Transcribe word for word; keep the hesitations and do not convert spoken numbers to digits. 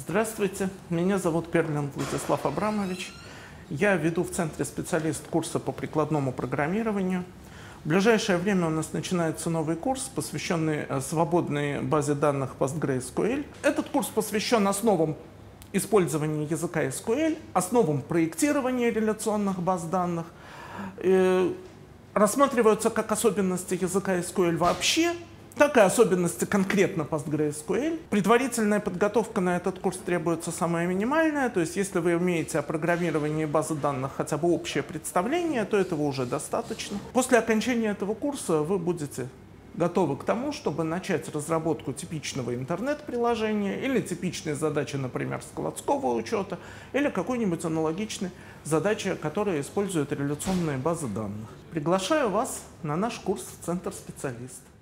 Здравствуйте, меня зовут Перлин Владислав Абрамович. Я веду в Центре специалист курса по прикладному программированию. В ближайшее время у нас начинается новый курс, посвященный свободной базе данных PostgreSQL. Этот курс посвящен основам использования языка эс ку эль, основам проектирования реляционных баз данных. Рассматриваются как особенности языка эс ку эль вообще, так и особенности конкретно PostgreSQL. Предварительная подготовка на этот курс требуется самая минимальная, то есть если вы имеете о программировании базы данных хотя бы общее представление, то этого уже достаточно. После окончания этого курса вы будете готовы к тому, чтобы начать разработку типичного интернет-приложения или типичной задачи, например, складского учета, или какой-нибудь аналогичной задачи, которая использует реляционные базы данных. Приглашаю вас на наш курс в Центр специалист.